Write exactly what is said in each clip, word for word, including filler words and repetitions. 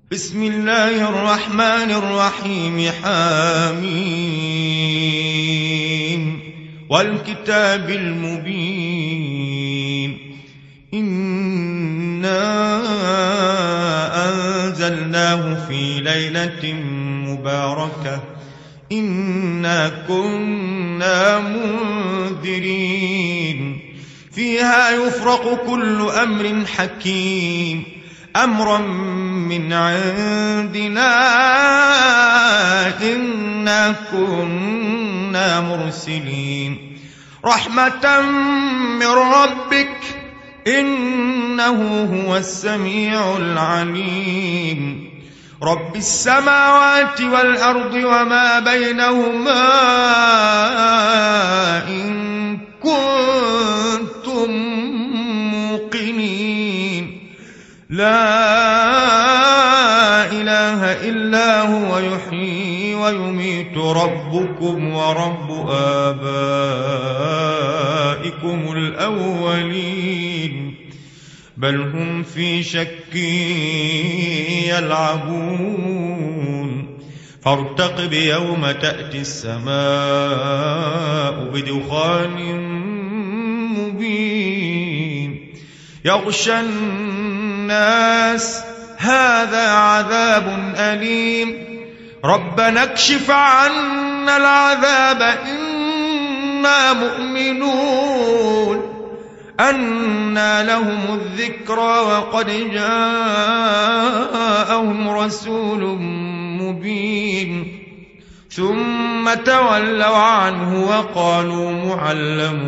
بسم الله الرحمن الرحيم. حميم والكتاب المبين. إنا أنزلناه في ليلة مباركة إنا كنا منذرين فيها يفرق كل أمر حكيم أمرا من عندنا إنا كنا مرسلين رحمة من ربك إنه هو السميع العليم. رب السماوات والأرض وما بينهما إن كنتم موقنين لا إله إلا هو يحيي ويميت ربكم ورب آبائكم الأولين بل هم في شك يلعبون فارتقب يوم تأتي السماء بدخان مبين يغشى الناس هذا عذاب أليم ربنا اكشف عنا العذاب إنا مؤمنون أنى لهم الذكرى وقد جاءهم رسول مبين ثم تولوا عنه وقالوا معلم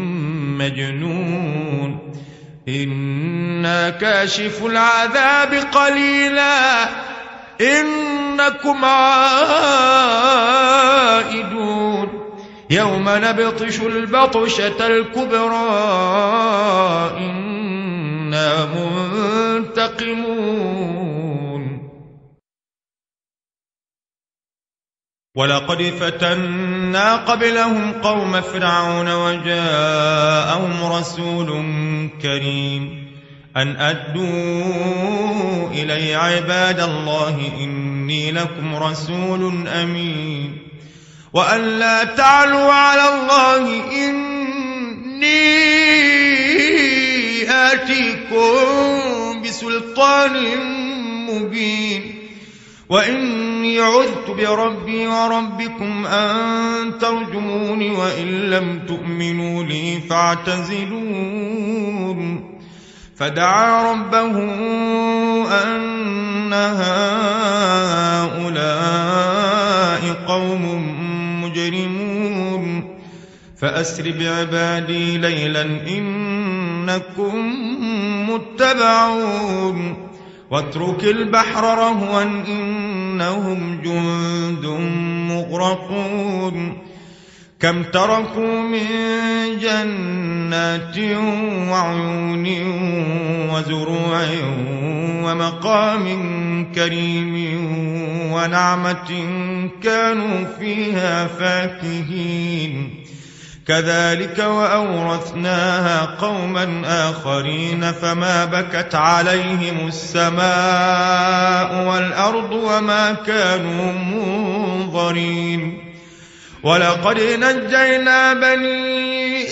مجنون إنا كاشف العذاب قليلا إنكم عائدون يوم نبطش البطشة الكبرى إنا منتقمون. ولقد فتنا قبلهم قوم فرعون وجاءهم رسول كريم أن أدوا إلي عباد الله إني لكم رسول أمين وأن لا تعلوا على الله إني آتيكم بسلطان مبين وإني عذت بربي وربكم أن ترجموني وإن لم تؤمنوا لي فاعتزلون. فدعا ربه أن هؤلاء قوم مجرمون فأسر بعبادي ليلا إنكم متبعون واترك البحر رهوا إنهم جند مغرقون كم تركوا من جنات وعيون وزروع ومقام كريم ونعمة كانوا فيها فاكهين كذلك وأورثناها قوما آخرين فما بكت عليهم السماء والأرض وما كانوا منظرين. ولقد نجينا بني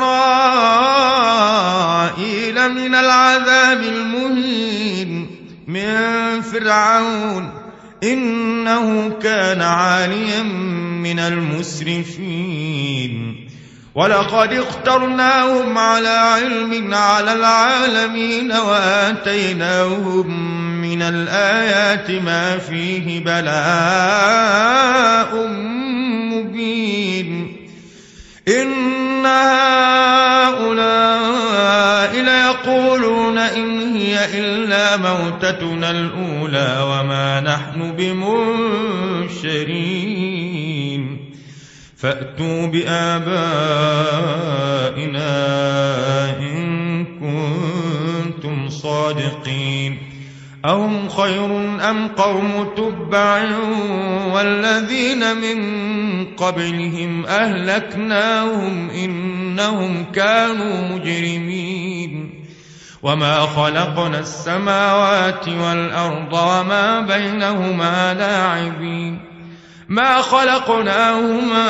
إسرائيل من العذاب المهين من فرعون إنه كان عاليا من المسرفين ولقد اخترناهم على علم على العالمين وآتيناهم من الآيات ما فيه بلاء مبين إن هؤلاء ليقولون إن هي إلا موتتنا الأولى وما نحن بمنشرين فأتوا بآبائنا إن كنتم صادقين أهم خير أم قوم تبع والذين من قبلهم أهلكناهم إنهم كانوا مجرمين وما خلقنا السماوات والأرض وما بينهما لاعبين ما خلقناهما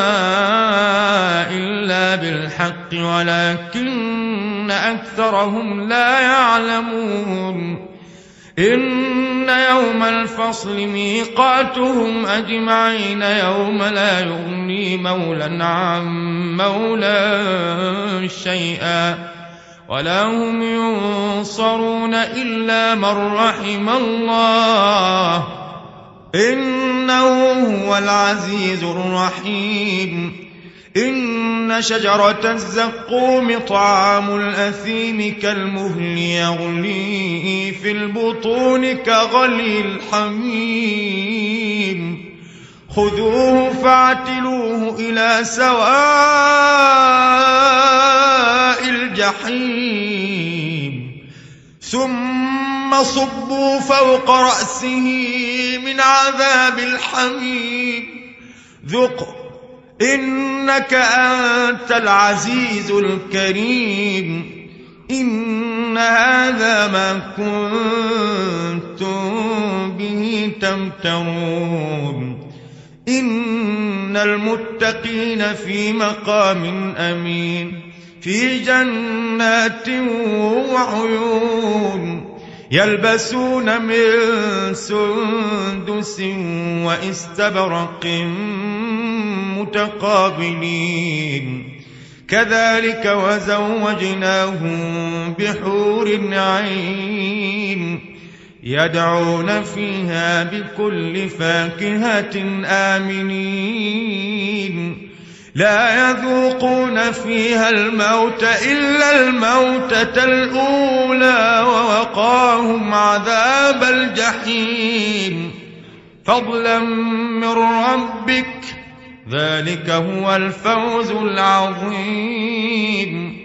إلا بالحق ولكن أكثرهم لا يعلمون إن يوم الفصل ميقاتهم أجمعين يوم لا يغني مولى عن مولى شيئا ولا هم ينصرون إلا من رحم الله إنه هو العزيز الرحيم إن شجرة الزقوم طعام الأثيم كالمهل يغلي في البطون كغلي الحميم خذوه فاعتلوه إلى سواء الجحيم ثم صبوا فوق رأسه من عذاب الحميم ذق إنك أنت العزيز الكريم إن هذا ما كنتم به تمترون إن المتقين في مقام أمين في جنات وعيون يلبسون من سندس واستبرق متقابلين كذلك وزوجناهم بحور عين يدعون فيها بكل فاكهة آمنين لا يذوقون فيها الموت إلا الموتة الأولى ووقاهم عذاب الجحيم فضلا من ربك ذلك هو الفوز العظيم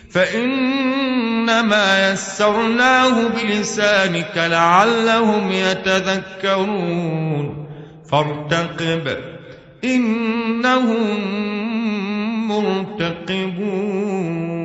فإنما يسرناه بلسانك لعلهم يتذكرون فارتقب إنهم مرتقبون.